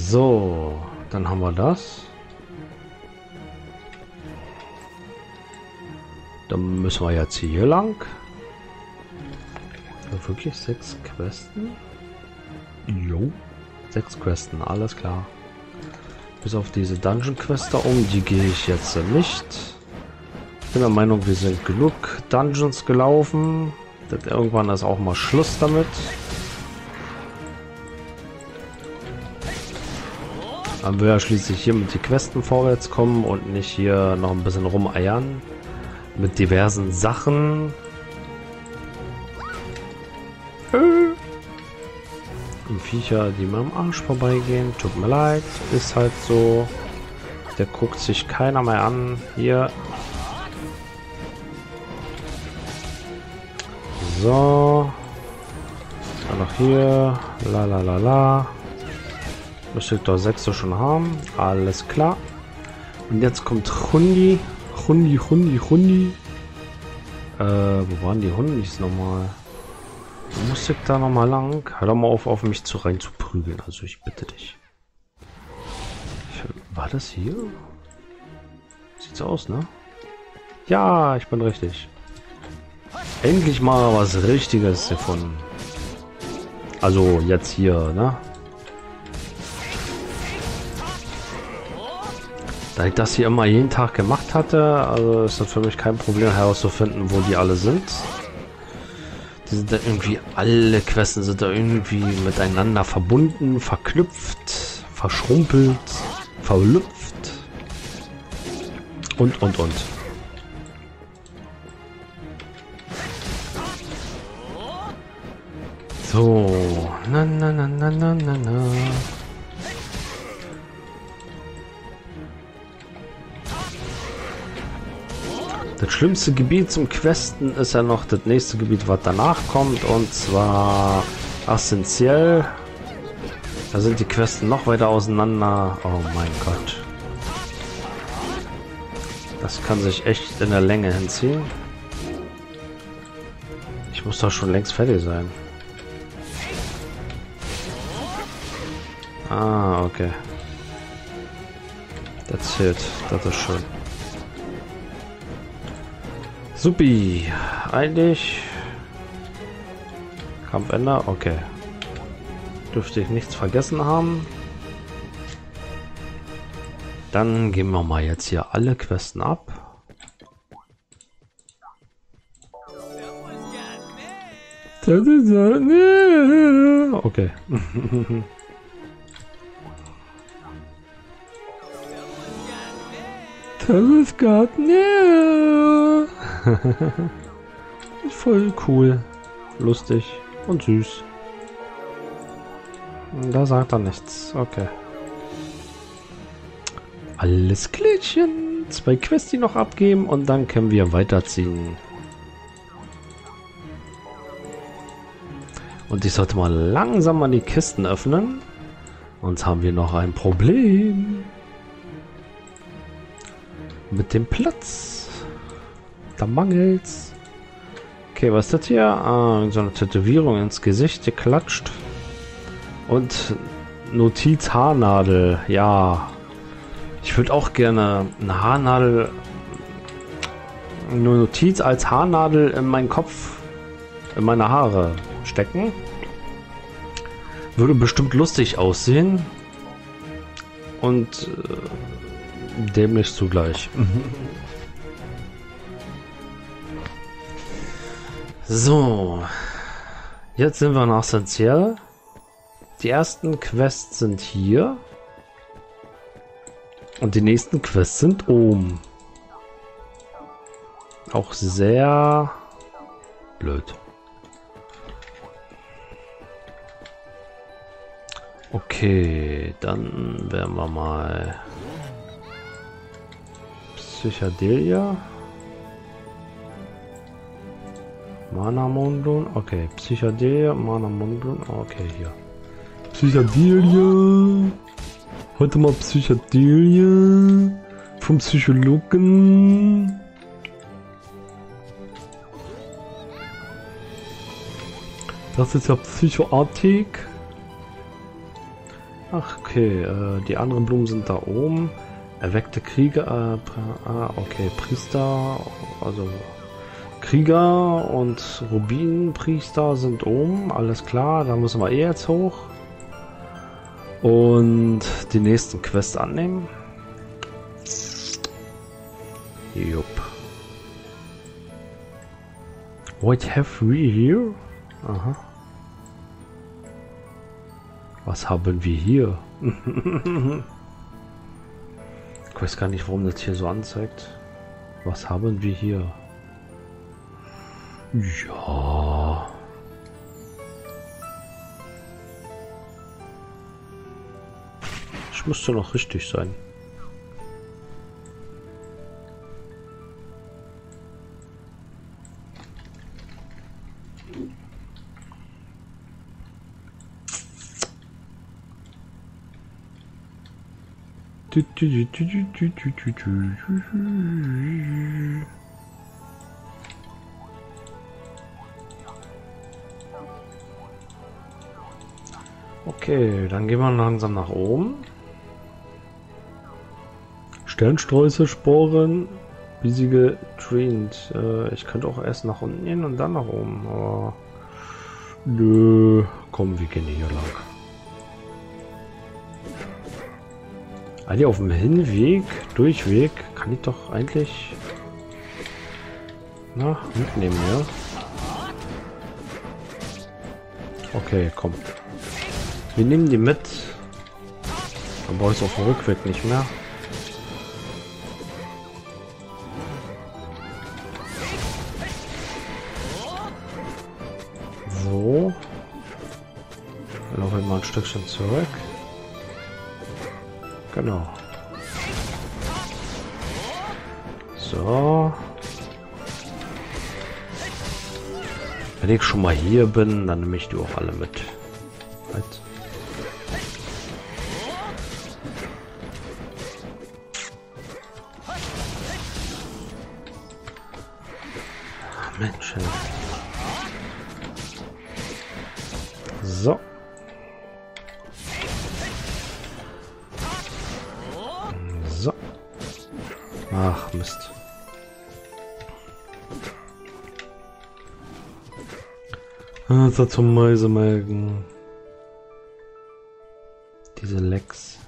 So, dann haben wir das. Dann müssen wir jetzt hier lang. Ja, wirklich 6 Questen? Jo. 6 Questen, alles klar. Bis auf diese Dungeon-Quest da oben, die gehe ich jetzt nicht. Ich bin der Meinung, wir sind genug Dungeons gelaufen. Irgendwann ist auch mal Schluss damit. Dann will ja schließlich hier mit den Questen vorwärts kommen und nicht hier noch ein bisschen rumeiern. Mit diversen Sachen. Und Viecher, die mir am Arsch vorbeigehen. Tut mir leid, ist halt so. Der guckt sich keiner mehr an. Hier. So. Dann noch hier. La la la la. Müsste ich doch 6 schon haben. Alles klar. Und jetzt kommt Hundi. Hundi. Wo waren die Hundis nochmal? Wo muss ich da nochmal lang? Hör doch mal auf mich rein zu prügeln. Also ich bitte dich. War das hier? Sieht's aus, ne? Ja, ich bin richtig. Endlich mal was Richtiges gefunden. Also jetzt hier, ne? Da ich das hier immer jeden Tag gemacht hatte, also ist das für mich kein Problem herauszufinden, wo die alle sind. Die sind da irgendwie, alle Questen sind da irgendwie miteinander verbunden, verknüpft, verschrumpelt, verlüpft und. So, na. Das schlimmste Gebiet zum Questen ist ja noch das nächste Gebiet, was danach kommt, und zwar essentiell. Da sind die Questen noch weiter auseinander. Oh mein Gott. Das kann sich echt in der Länge hinziehen. Ich muss doch schon längst fertig sein. Ah, okay. That's it. Das ist schön. Supi. Eigentlich. Kampfende. Okay. Dürfte ich nichts vergessen haben. Dann gehen wir mal jetzt hier alle Questen ab. Okay. Das Garten. Voll cool, lustig und süß. Da sagt er nichts. Okay. Alles Klitschen. 2 Quests die noch abgeben und dann können wir weiterziehen. Und ich sollte mal langsam mal die Kisten öffnen. Sonst haben wir noch ein Problem. Mit dem Platz. Da mangelt's. Okay, was ist das hier? Ah, so eine Tätowierung ins Gesicht geklatscht. Und Notiz Haarnadel. Ja. Ich würde auch gerne eine Haarnadel. Eine Notiz als Haarnadel in meinen Kopf. In meine Haare stecken. Würde bestimmt lustig aussehen. Und dämlich zugleich. So. Jetzt sind wir noch essentiell. Die ersten Quests sind hier. Und die nächsten Quests sind oben. Auch sehr blöd. Okay, dann werden wir mal Psychedelia. Mana Mundun. Okay, Psychedelia, Mana Mundun. Okay, hier. Psychedelia. Heute mal Psychedelia vom Psychologen. Das ist ja Psychoartig. Ach, okay. Okay, die anderen Blumen sind da oben. Erweckte Krieger, okay, Priester, also Krieger und Rubinpriester sind oben, alles klar, da müssen wir eh jetzt hoch. Und die nächsten Quests annehmen. Jupp. What have we here? Aha. Was haben wir hier? Ich weiß gar nicht, warum das hier so anzeigt. Was haben wir hier? Ja. Ich müsste noch richtig sein. Okay, dann gehen wir langsam nach oben. Sternsträuße, Sporen, riesige Treant. Ich könnte auch erst nach unten gehen und dann nach oben. Aber nö, komm, wir gehen hier lang. Eigentlich auf dem Hinweg, Durchweg, kann ich doch eigentlich mitnehmen, ja? Okay, komm. Wir nehmen die mit. Dann brauche ich es auf dem Rückweg nicht mehr. So. Dann laufe ich mal ein Stückchen zurück. Genau. So. Wenn ich schon mal hier bin, dann nehme ich die auch alle mit. Halt. Mensch. So. So. Ach, Mist. Also zum Mäusemelken. Diese Lecks.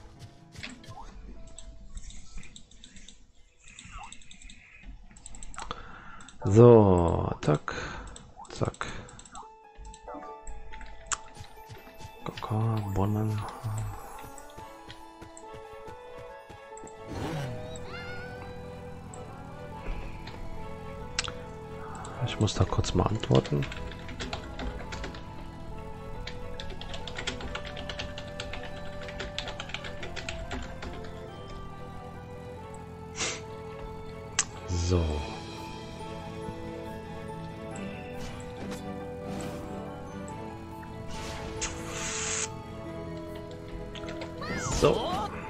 So, zack, zack. Bonnen. Ich muss da kurz mal antworten. So. So.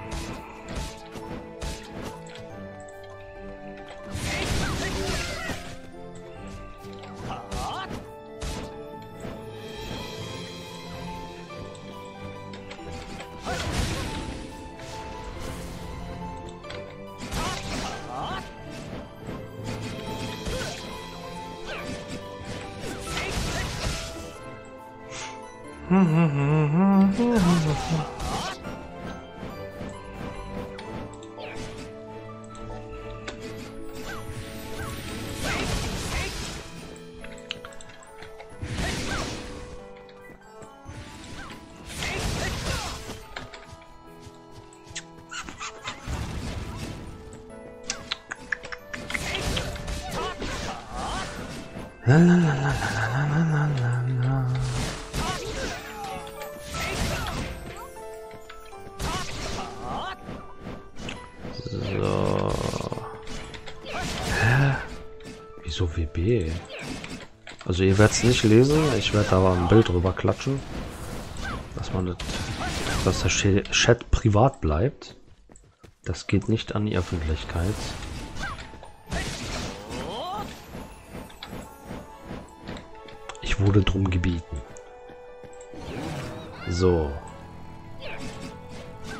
La la la la la la la la la. So. Hä? Wieso WB? Also ihr werdet es nicht lesen, ich werde aber ein Bild drüber klatschen. Dass man dass der Chat privat bleibt. Das geht nicht an die Öffentlichkeit. Ich wurde drum gebeten. So.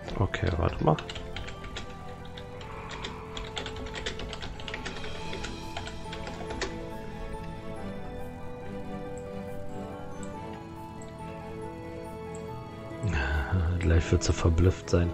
Okay, warte mal. Gleich wird sie verblüfft sein.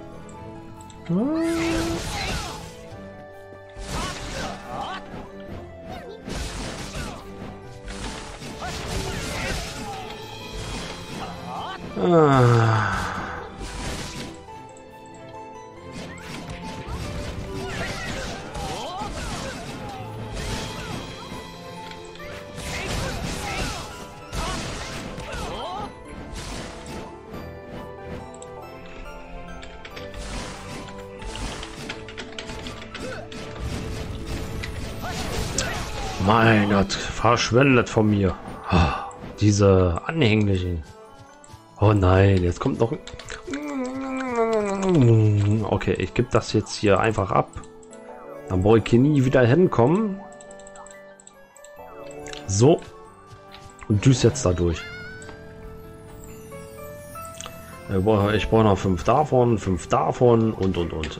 Mein Gott, verschwendet von mir. Diese anhänglichen. Oh nein, jetzt kommt noch... Okay, ich gebe das jetzt hier einfach ab. Dann brauche ich hier nie wieder hinkommen. So. Und düst jetzt da durch. Ich brauche noch 5 davon und.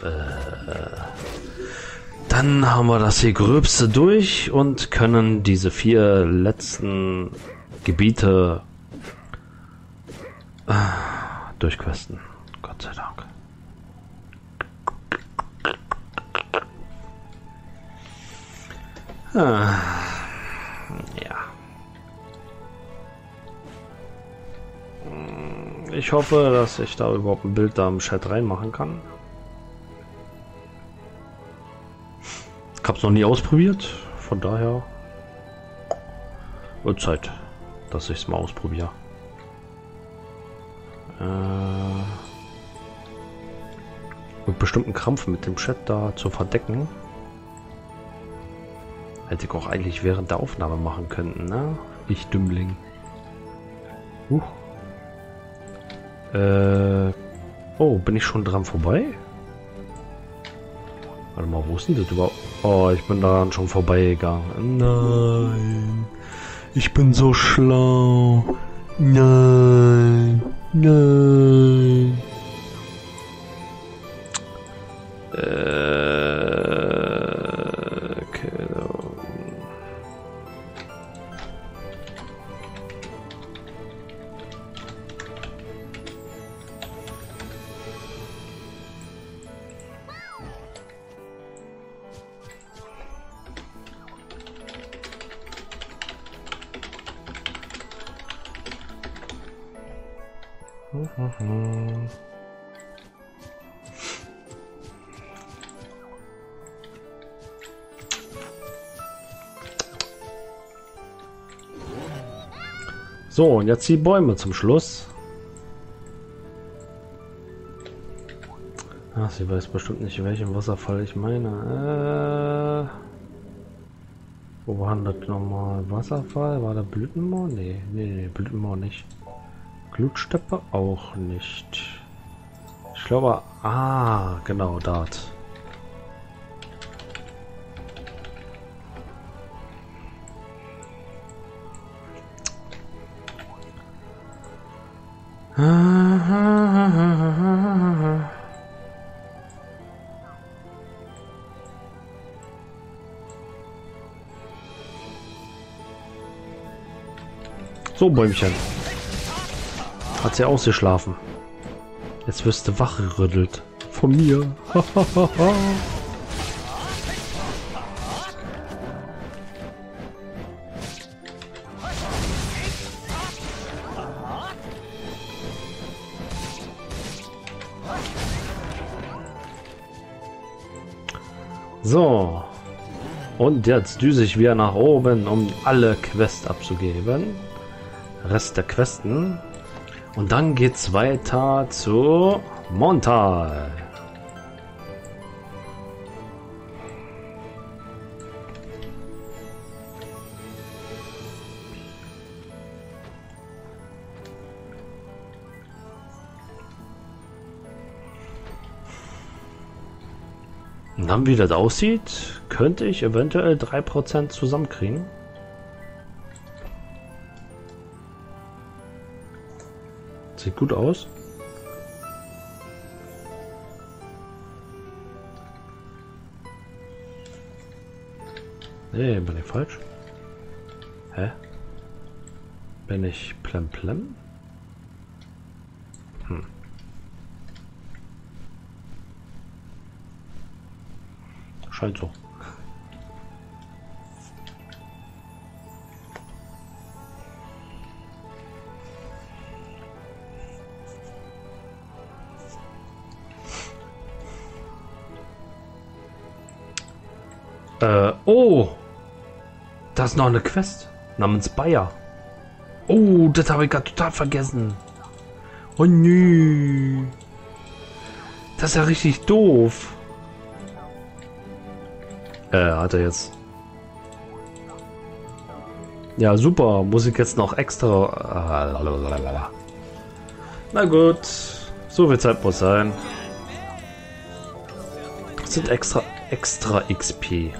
Dann haben wir das hier Gröbste durch und können diese 4 letzten Gebiete durchquesten. Gott sei Dank. Ja. Ich hoffe, dass ich da überhaupt ein Bild da im Chat reinmachen kann. Ich habe es noch nie ausprobiert, von daher wird Zeit, dass ich es mal ausprobiere. Mit bestimmten Krampf mit dem Chat da zu verdecken. Hätte ich auch eigentlich während der Aufnahme machen können, ne? Ich Dümmling. Oh, bin ich schon dran vorbei? Warte mal, wo ist denn das überhaupt? Oh, ich bin daran schon vorbeigegangen. Nein. Ich bin so schlau. Nein. Nein. Okay. So, und jetzt die Bäume zum Schluss. Ach, sie weiß bestimmt nicht, welchen Wasserfall ich meine. Wo war denn das nochmal? Wasserfall? War da Blütenmoor? Nee, Blütenmoor nicht. Glutsteppe auch nicht. Ich glaube, genau, dort. So, Bäumchen. Hat sie ausgeschlafen. Jetzt wirst du wachgerüttelt. Von mir. So. Und jetzt düse ich wieder nach oben, um alle Quests abzugeben. Rest der Questen. Und dann geht's weiter zu Montal. Und dann, wie das aussieht, könnte ich eventuell 3% zusammenkriegen. Sieht gut aus. Nee, bin ich falsch? Hä? Bin ich Plem? Scheint so. Oh! Da ist noch eine Quest namens Bayer. Oh, das habe ich gerade total vergessen. Oh nö. Das ist ja richtig doof. Hat er jetzt. Ja, super. Muss ich jetzt noch extra... Na gut. So viel Zeit muss sein. Das sind extra XP.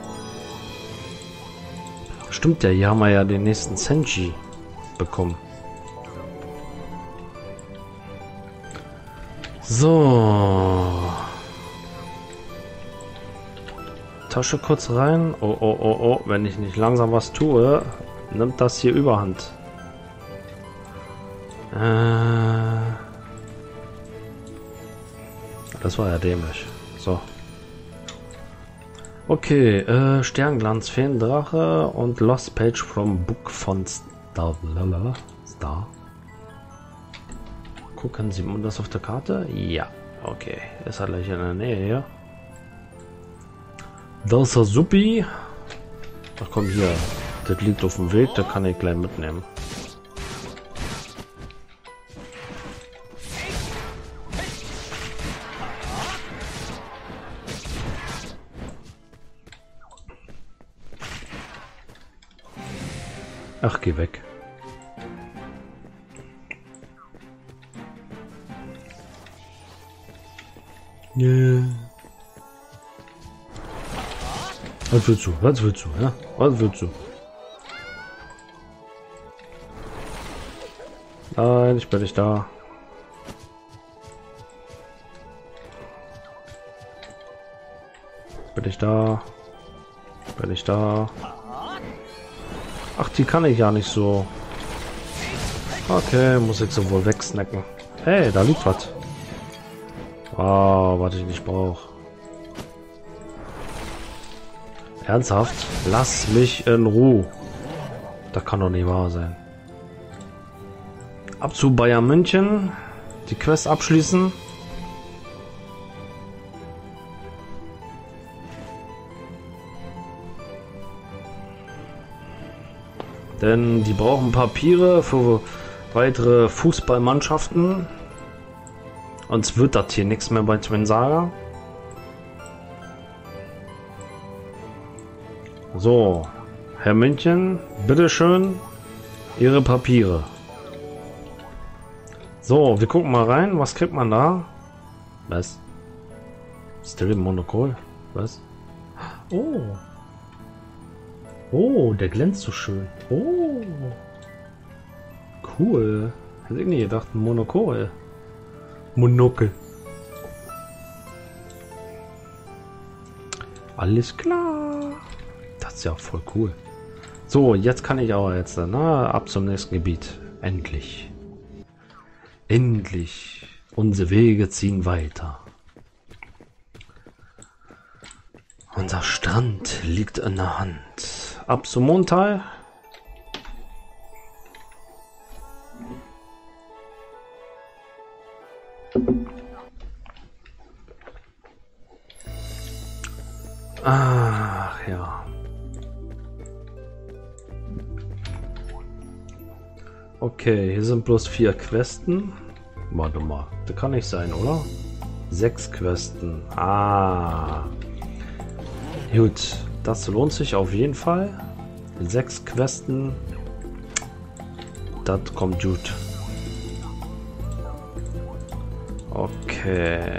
Stimmt ja, hier haben wir ja den nächsten Senji bekommen. So. Tasche kurz rein. Oh. Wenn ich nicht langsam was tue, nimmt das hier Überhand. Das war ja dämlich. So. Okay, Sternglanz, Feendrache und Lost Page from Book von Star. Gucken, sieht man das auf der Karte? Ja, okay. Ist halt gleich in der Nähe hier. Das ist der Suppi. Ach komm, hier. Das liegt auf dem Weg, da kann ich gleich mitnehmen. Ach, geh weg. Yeah. Was willst du? Was willst du? Ja? Was willst du? Nein, ich bin nicht da. Bin ich da? Bin ich da? Ach, die kann ich ja nicht so. Okay, muss ich so wohl wegsnacken. Hey, da liegt was. Wow, was ich nicht brauche. Ernsthaft? Lass mich in Ruhe. Das kann doch nicht wahr sein. Ab zu Bayern München. Die Quest abschließen. Denn die brauchen Papiere für weitere Fußballmannschaften. Sonst wird das hier nichts mehr bei Twin Saga. So, Herr München, bitteschön, Ihre Papiere. So, wir gucken mal rein. Was kriegt man da? Was? Still Monokol? Was? Oh. Oh, der glänzt so schön. Oh. Cool. Hätte ich nie gedacht, ein Monokel. Monokel. Alles klar. Das ist ja voll cool. So, jetzt kann ich aber jetzt ab zum nächsten Gebiet. Endlich. Endlich. Unsere Wege ziehen weiter. Unser Strand liegt in der Hand. Ab zum Mondtal. Ach ja. Okay, hier sind bloß 4 Questen. Warte mal, das kann nicht sein, oder? 6 Questen. Ah. Gut, das lohnt sich auf jeden Fall. 6 Questen. Das kommt gut. Okay.